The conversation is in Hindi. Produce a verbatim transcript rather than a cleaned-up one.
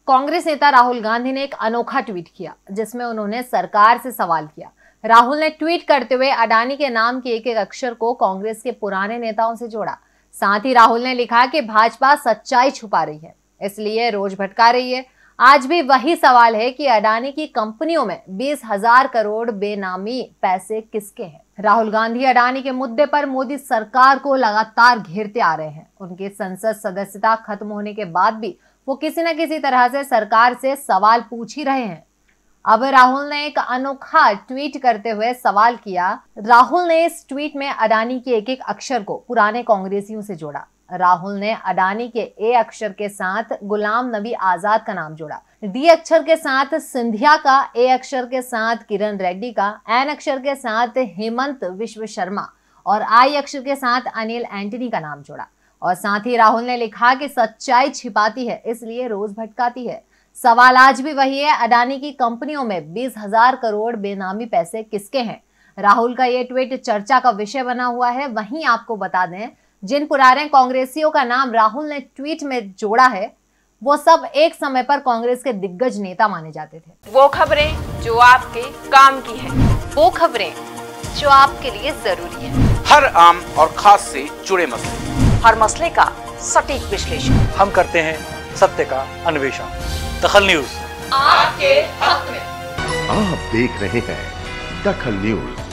कांग्रेस नेता राहुल गांधी ने एक अनोखा ट्वीट किया जिसमें उन्होंने सरकार से सवाल किया। राहुल ने ट्वीट करते हुए अडानी के नाम के एक एक अक्षर को कांग्रेस के पुराने नेताओं से जोड़ा। साथ ही राहुल ने लिखा कि भाजपा सच्चाई छुपा रही है, इसलिए रोज भटका रही है। आज भी वही सवाल है कि अडानी की कंपनियों में बीस हजार करोड़ बेनामी पैसे किसके हैं। राहुल गांधी अडानी के मुद्दे पर मोदी सरकार को लगातार घेरते आ रहे हैं। उनकी संसद सदस्यता खत्म होने के बाद भी वो किसी न किसी तरह से सरकार से सवाल पूछ ही रहे हैं। अब राहुल ने एक अनोखा ट्वीट करते हुए सवाल किया। राहुल ने इस ट्वीट में अडानी के एक एक अक्षर को पुराने कांग्रेसियों से जोड़ा। राहुल ने अडानी के ए अक्षर के साथ गुलाम नबी आजाद का नाम जोड़ा, डी अक्षर के साथ सिंधिया का, ए अक्षर के साथ किरण रेड्डी का, एन अक्षर के साथ हेमंत विश्व शर्मा और आई अक्षर के साथ अनिल एंटनी का नाम जोड़ा। और साथ ही राहुल ने लिखा कि सच्चाई छिपाती है, इसलिए रोज भटकाती है। सवाल आज भी वही है, अडानी की कंपनियों में बीस हजार करोड़ बेनामी पैसे किसके हैं। राहुल का ये ट्वीट चर्चा का विषय बना हुआ है। वहीं आपको बता दें, जिन पुराने कांग्रेसियों का नाम राहुल ने ट्वीट में जोड़ा है वो सब एक समय पर कांग्रेस के दिग्गज नेता माने जाते थे। वो खबरें जो आपके काम की है, वो खबरें जो आपके लिए जरूरी है, हर आम और खास से जुड़े मसले, हर मसले का सटीक विश्लेषण हम करते हैं, सत्य का अन्वेषण। दखल न्यूज आपके हक में। आप देख रहे हैं दखल न्यूज।